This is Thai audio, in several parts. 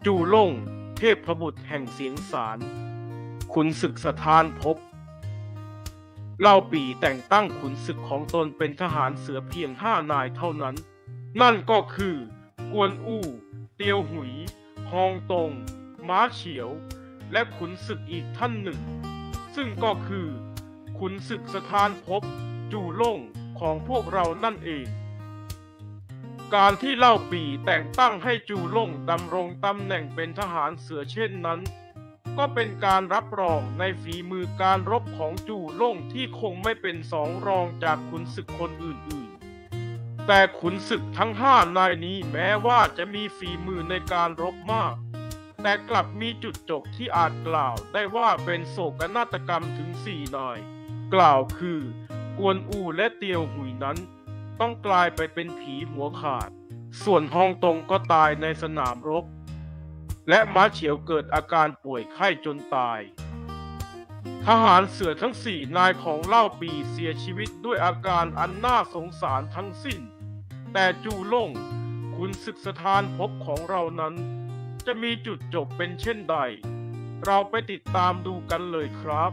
จู่ล่งเทพบุตรแห่งเสียงสารขุนศึกสถานภพเล่าปี่แต่งตั้งขุนศึกของตนเป็นทหารเสือเพียง5 นายเท่านั้น นั่นก็คือกวนอู้เตียวหุยฮองตงม้าเฉียวและขุนศึกอีกท่านหนึ่งซึ่งก็คือขุนศึกสถานภพจู่ล่งของพวกเรานั่นเองการที่เล่าปี่แต่งตั้งให้จู่ล่งดำรงตำแหน่งเป็นทหารเสือเช่นนั้นก็เป็นการรับรองในฝีมือการรบของจู่ล่งที่คงไม่เป็นสองรองจากขุนศึกคนอื่นๆแต่ขุนศึกทั้ง5 นายนี้แม้ว่าจะมีฝีมือในการรบมากแต่กลับมีจุดจบที่อาจกล่าวได้ว่าเป็นโศกนาฏกรรมถึง4 นายกล่าวคือกวนอูและเตียวหุยนั้นต้องกลายไปเป็นผีหัวขาดส่วนฮองตงก็ตายในสนามรบและม้าเฉียวเกิดอาการป่วยไข้จนตายทหารเสือทั้ง4 นายของเล่าปีเสียชีวิตด้วยอาการอันน่าสงสารทั้งสิ้นแต่จู่ล่งขุนศึกสถานภพของเรานั้นจะมีจุดจบเป็นเช่นใดเราไปติดตามดูกันเลยครับ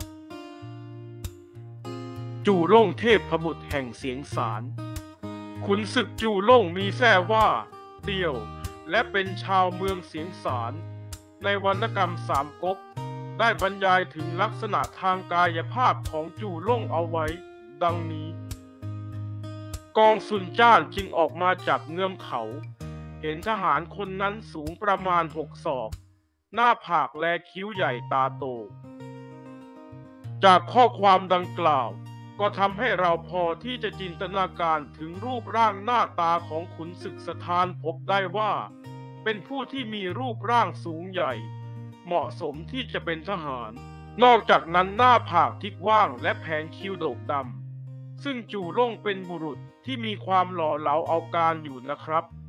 จู่ล่งเทพบุตรแห่งเสียงสารขุนศึกจู่ล่งมีแท้ว่าเตียวและเป็นชาวเมืองเสียงสารในวรรณกรรมสามก๊กได้บรรยายถึงลักษณะทางกายภาพของจู่ล่งเอาไว้ดังนี้กองซุนจ้านจึงออกมาจากเงื้อมเขาเห็นทหารคนนั้นสูงประมาณ6 ศอกหน้าผากและคิ้วใหญ่ตาโตจากข้อความดังกล่าวก็ทำให้เราพอที่จะจินตนาการถึงรูปร่างหน้าตาของขุนศึกสถานภพได้ว่าเป็นผู้ที่มีรูปร่างสูงใหญ่เหมาะสมที่จะเป็นทหารนอกจากนั้นหน้าผากที่กว้างและแผงคิ้วโด่งดำซึ่งจู่ล่งเป็นบุรุษที่มีความหล่อเหลาเอาการอยู่นะครับ